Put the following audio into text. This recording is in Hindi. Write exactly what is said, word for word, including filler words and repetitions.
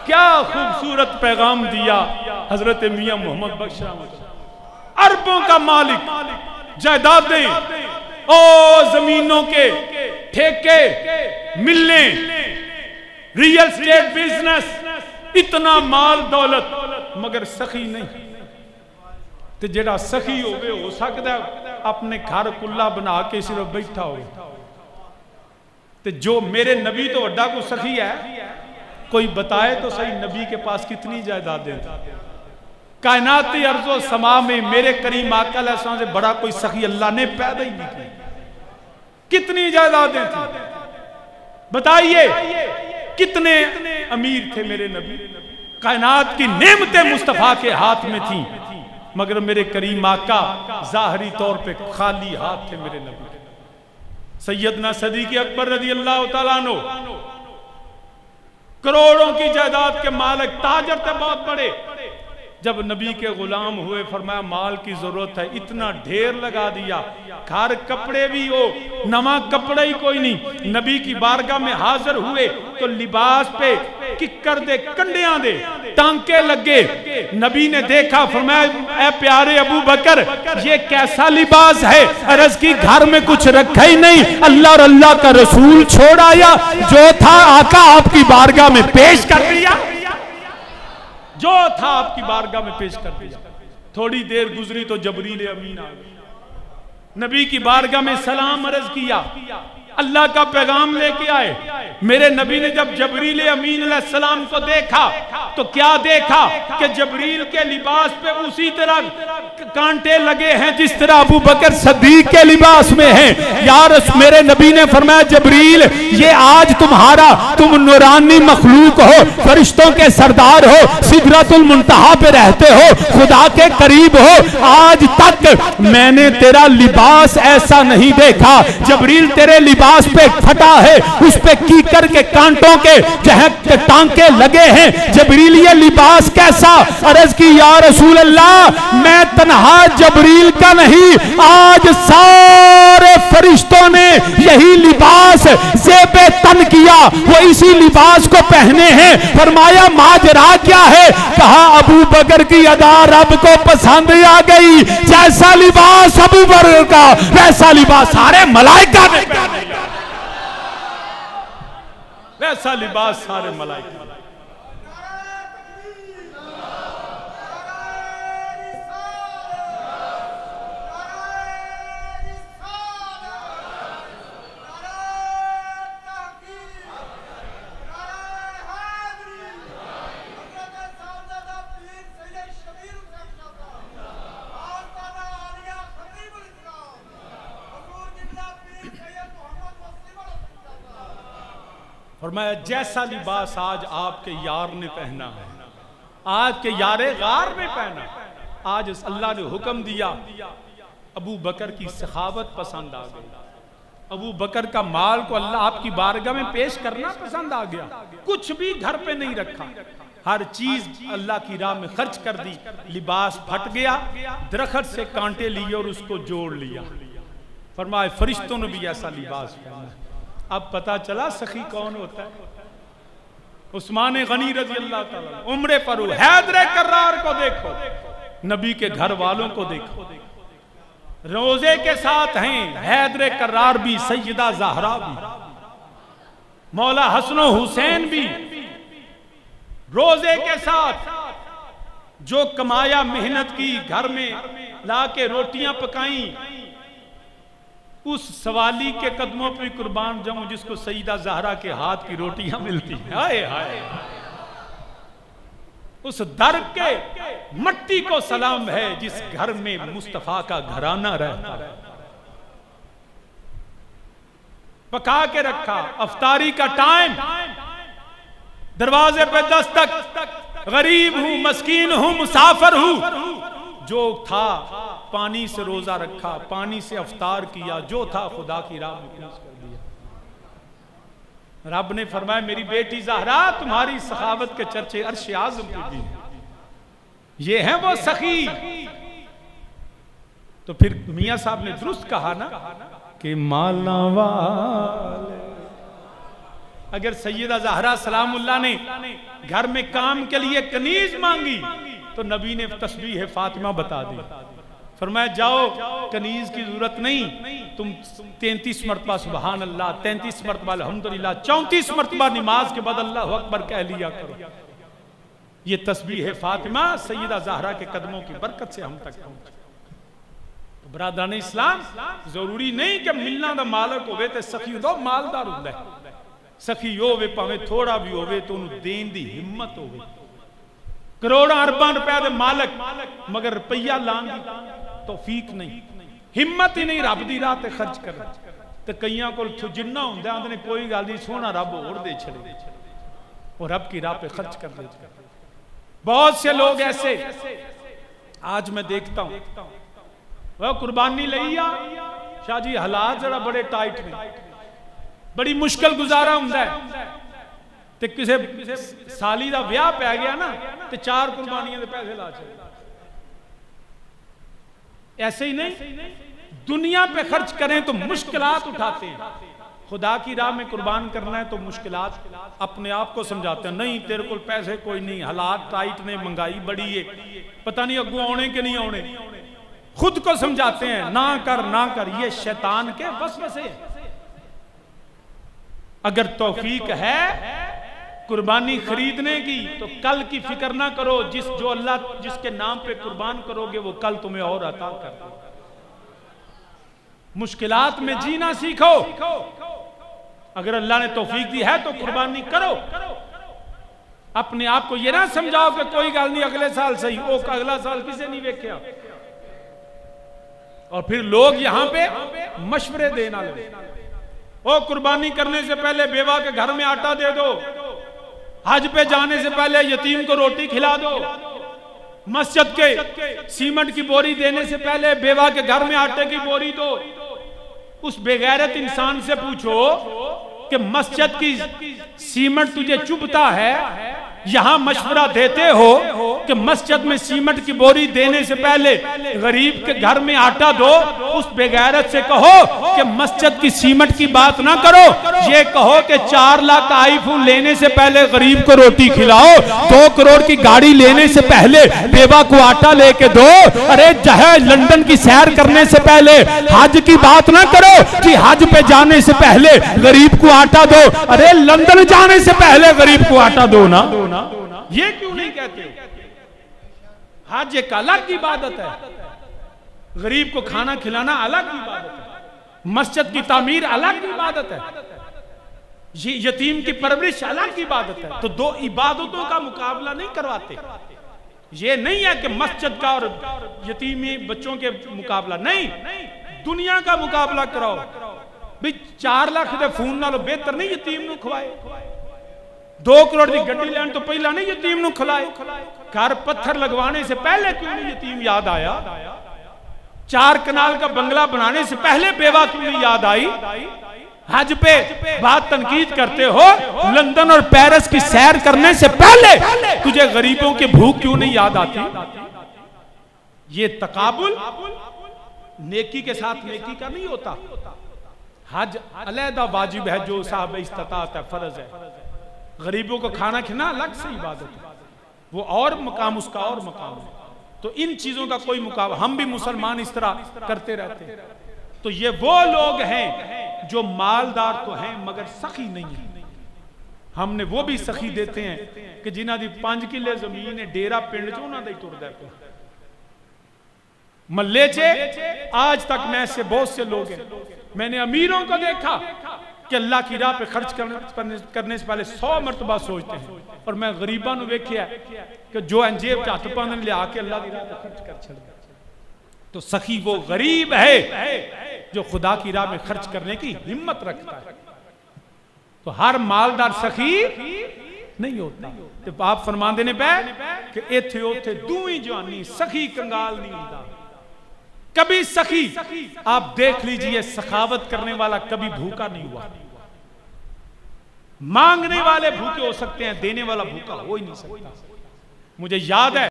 क्या खूबसूरत पैगाम दिया हजरत मियां मोहम्मद बख्श। अरबों का मालिक, जायदादें, ओ जमीनों के ठेके, मिलने, रियल स्टेट बिजनेस, इतना माल दौलत, मगर सखी नहीं। तो जेड़ा सखी होवे हो सकता अपने घर कुल्ला बना के सिर्फ बैठा हो। तो जो मेरे नबी तो वड्डा को सखी है, कोई बताए तो सही नबी के पास कितनी जायदादें थी। कायनाती अर्ज़ो समा में मेरे करीम आका अलैहिस्सलाम से बड़ा कोई सखी अल्लाह ने पैदा ही नहीं किया। कितनी जायदादें थी बताइए, कितने अमीर थे मेरे नबी। कायनात की नेमतें मुस्तफ़ा के हाथ में थी, मगर मेरे करीम आका ज़ाहरी तौर पे खाली हाथ थे मेरे नबी। सैयदना सदीक़ अकबर रज़ी अल्लाह तआला अन्हु करोड़ों की जायदाद के मालिक, ताजर थे बहुत बड़े। जब नबी के गुलाम हुए फरमाया माल की जरूरत है, इतना ढेर लगा दिया। घर कपड़े भी हो, नवा कपड़ा ही कोई नहीं। नबी की बारगाह में हाजिर हुए तो लिबास पे किक्कर दे, कंडियां दे टांके लगे। नबी ने देखा, फरमाया ए प्यारे अबू बकर, ये कैसा लिबास है? अर्ज की घर में कुछ रखा ही नहीं, अल्लाह और अल्लाह का रसूल छोड़ आया। जो था आका आपकी बारगाह में पेश कर दिया, जो था आपकी बारगाह में पेश कर दिया। थोड़ी देर गुजरी तो जबरील अमीन आ गए। नबी की बारगाह में सलाम अर्ज किया, अल्लाह का पैगाम लेके आए। मेरे नबी ने जब जबरील अमीन अलैहिस्सलाम को देखा तो क्या देखा कि जबरील के लिबास पे उसी तरह कांटे लगे हैं जिस तरह अबू बकर सिद्दीक के लिबास में हैं। यार मेरे नबी ने फरमाया जबरील, ये आज तुम्हारा, तुम नूरानी मखलूक हो, फरिश्तों के सरदार हो, सिदरतुल मुंतहा पे रहते हो, खुदा के करीब हो, आज तक मैंने तेरा लिबास ऐसा नहीं देखा। जबरील तेरे लिबास पे फटा है, उस पे कीकर के कांटों के जहां टांके लगे हैं। जबरील ये लिबास कैसा? अर्ज की या रसूल अल्लाह, मैं तन्हा जबरील का नहीं, आज सारे फरिश्तों ने यही लिबास ज़ेबे तन किया, वो इसी लिबास को पहने हैं। फरमाया माजरा क्या है? कहा अबू बकर की अदा रब को पसंद आ गई। जैसा लिबास अबू बकर का, वैसा लिबास सारे मलाइका ने पहना, वैसा लिबास सारे मलाइका। फरमाया जैसा लिबास आज आपके यार ने पहना है, आज के यारे गार ने पहना, आज अल्लाह ने हुक्म दिया। अबू बकर की सखावत पसंद आ गई। अबू बकर का माल को अल्लाह आपकी बारगाह में पेश करना पसंद आ गया। कुछ भी घर पे नहीं रखा, हर चीज अल्लाह की राह में खर्च कर दी। लिबास फट गया, दरख्त से कांटे लिए और उसको जोड़ लिया। फरमाया फरिश्तों ने भी ऐसा लिबास पहना। अब पता चला सखी कौन होता है। उस्मान गनी रजी अल्लाह ताला, उम्रे पर हैदर कर्रार को देखो, नबी के घर वालों को देखो, रोजे के साथ हैं हैदर कर्रार भी, सैयदा ज़हरा भी, मौला हसन हुसैन भी रोजे के साथ। जो कमाया मेहनत की, घर में लाके रोटियां पकाई, उस सवाली के कदमों पे कुर्बान जाऊं जिसको सईदा ज़हरा के हाथ की रोटियां मिलती हैं। हाय हाय, उस दर के मट्टी को सलाम है जिस घर में मुस्तफा का घराना रहता है। पका के रखा, अफ्तारी का टाइम, दरवाजे पे दस्तक, गरीब हूं, मस्कीन हूं, मुसाफिर हूं। जो था पानी से रोजा रखा, पानी से अफ्तार किया, जो था खुदा की राह में पेश कर दिया। रब ने फरमाया मेरी बेटी ज़हरा तुम्हारी सखावत के चर्चे अर्श आज़म पे भी हैं। ये है वो सखी। तो फिर मियां साहब ने दुरुस्त कहा ना कि माला वाले अगर सैयदा ज़हरा सलामुल्लाह ने घर में काम के लिए कनीज मांगी तो नबी ने तस्बीह फातिमा बता दी, फरमाया जाओ कनीज की जरूरत नहीं, तुम तैंतीस मरतबा सुबहान अल्लाह, तैंतीस मरतबा अल्हम्दुलिल्लाह, चौंतीस मरतबा नमाज के बाद अल्लाह अकबर कह लिया करो। ये तस्बीह है फातिमा सैयदा ज़हरा के कदमों की बरकत से हम तक पहुंचे। तो बरादरान इस्लाम, जरूरी नहीं कि मिलना दा मालक होवे ते सखी दो मालदार हुंदा है। सखी होवे भावे थोड़ा भी होवे तो उन्हें देन दी हिम्मत होवे। करोड़ों अरबां रुपए दे मालक मगर रुपया लान दी तौफीक नहीं, हिम्मत ही नहीं रब दी राह ते खर्च कर। ते कईयां कोल जिन्ना हुंदा आंदे ने कोई गल नहीं, सोना रब होर दे छड़े और रब की राह पे खर्च कर देते। बहुत से लोग ऐसे आज मैं देखता हूं, वह कुर्बानी लईया शाह जी हालात जरा बड़े टाइट ने, बड़ी मुश्किल गुजारा हुंदा है ते किसे साली दा ब्याह पै गया ना ते चार कुर्बानियां दे पैसे ला छड़े। ऐसे ही नहीं, दुनिया पे खर्च करें तो मुश्किलात उठाते हैं, खुदा की राह में कुर्बान करना है तो मुश्किलात अपने आप को समझाते हैं, नहीं तेरे को पैसे कोई नहीं, हालात टाइट ने, महंगाई बड़ी है, पता नहीं अगू आने के नहीं आने, खुद को समझाते हैं ना कर ना कर। ये शैतान के वसवसे। अगर तौफीक है कुर्बानी खरीदने की तो कल की फिक्र ना करो, जिस जो अल्लाह जिसके नाम पे कुर्बान करोगे वो कल तुम्हें और अता कर देगा। मुश्किलात में जीना सीखो। अगर अल्लाह ने तौफीक दी है तो कुर्बानी करो। अपने आप को ये ना समझाओ कि कोई गल नहीं अगले साल सही, वो अगला साल किसे नहीं वेख्या। और फिर लोग यहां पे मशवरे देना लगे, ओ कुर्बानी करने से पहले बेवा के घर में आटा दे दो, हज पे जाने से पहले यतीम को रोटी खिला दो, मस्जिद के सीमेंट की बोरी देने से पहले बेवा के घर में आटे की बोरी दो। उस बेगैरत इंसान से पूछो कि मस्जिद की सीमेंट तुझे चुभता है, यहां मशवरा देते हो कि मस्जिद में सीमेंट की बोरी देने से पहले गरीब के घर में आटा दो। उस बेगैरत से कहो कि मस्जिद की सीमेंट की बात ना करो, ये कहो कि चार लाख का आईफोन लेने से पहले गरीब को रोटी खिलाओ, दो करोड़ की गाड़ी लेने से पहले बेवा को आटा लेके दो। अरे जहे लंदन की सैर करने से पहले हज की बात ना करो कि हज पे जाने से पहले गरीब को आटा दो। अरे लंदन जाने से पहले गरीब को आटा दो ना। ये क्यों नहीं कहते? हज एक अलग इबादत है, गरीब को खाना खिलाना अलग इबादत है, मस्जिद की तामीर अलग इबादत है, ये यतीम की परवरिश अलग इबादत है। तो दो इबादतों का मुकाबला नहीं करवाते। ये नहीं है कि मस्जिद का और यतीमी बच्चों के मुकाबला नहीं, दुनिया का मुकाबला कराओ। भाई चार लाख दे फोन नालों बेहतर नहीं यतीम नूं खवाए। दो करोड़ की गड्डी लैन तो पहला नहीं यतीम नूं खिलाए। घर पत्थर लगवाने से पहले क्यों नहीं यतीम याद आया? चार कनाल का बंगला बनाने से पहले बेवा क्यों नहीं याद आई? हज पे बात तनकीद करते हो, लंदन और पेरिस की सैर करने से पहले तुझे गरीबों के भूख क्यों नहीं याद आती? ये तकाबुल नेकी के साथ नेकी का नहीं होता। हज अलहदा वाजिब है, जो साहब इस्तिताअत है, फर्ज है। गरीबों को खाना खिलाना अलग से इबादत है, वो और मकाम, उसका और मकाम है। तो इन चीजों का कोई मुकाबला, हम भी मुसलमान इस तरह करते रहते हैं। तो ये वो लोग हैं जो मालदार तो हैं मगर सखी नहीं है। हमने वो भी सखी देते हैं कि जिन्हां दी पांच किले जमीन है, डेरा पिंड च उन्हां दा ही तुरदा है मल्ले चे। आज तक मैं ऐसे बहुत से लोग हैं, मैंने अमीरों को देखा कि अल्लाह की राह पे खर्च करने करने से पहले सौ मरतबा सोचते हैं, और मैं गरीबा नूं वेख्या कि जो अंजेब हथ पाने लिया के अल्लाह की राह पे खर्च कर छड़। तो सखी वो गरीब है जो खुदा की राह में खर्च करने की हिम्मत रखता है। तो हर मालदार सखी नहीं होता। तो आप फरमांदे ने पे कि इथे उथे दूई जवानी सखी कंगाल नहीं होता। कभी सखी आप देख लीजिए, सखावत करने वाला कभी भूखा नहीं हुआ। मांगने वाले भूखे हो सकते हैं, देने वाला भूखा हो ही नहीं सकता। मुझे याद है